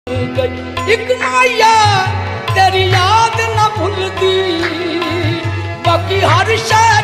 एक माया तेरी याद न भूलती बाकी हर शय